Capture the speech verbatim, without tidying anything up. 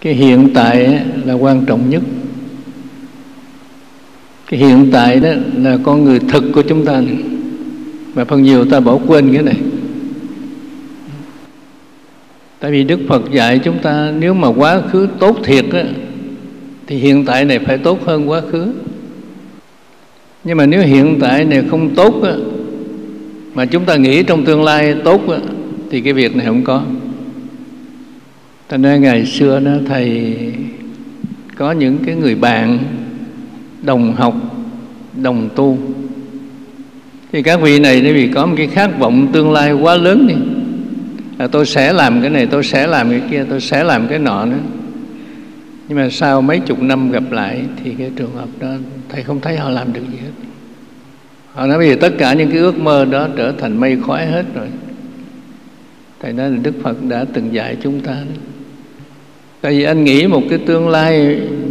Cái hiện tại là quan trọng nhất. Cái hiện tại đó là con người thực của chúng ta này. Mà phần nhiều ta bỏ quên cái này. Tại vì Đức Phật dạy chúng ta nếu mà quá khứ tốt thiệt á, thì hiện tại này phải tốt hơn quá khứ. Nhưng mà nếu hiện tại này không tốt á, mà chúng ta nghĩ trong tương lai tốt á, thì cái việc này không có. Thành ra ngày xưa đó thầy có những cái người bạn đồng học, đồng tu. Thì các vị này vì có một cái khát vọng tương lai quá lớn đi, là tôi sẽ làm cái này, tôi sẽ làm cái kia, tôi sẽ làm cái nọ nữa. Nhưng mà sau mấy chục năm gặp lại thì cái trường hợp đó thầy không thấy họ làm được gì hết. Họ nói bây giờ tất cả những cái ước mơ đó trở thành mây khói hết rồi. Thầy nói là Đức Phật đã từng dạy chúng ta đó. Tại vì anh nghĩ một cái tương lai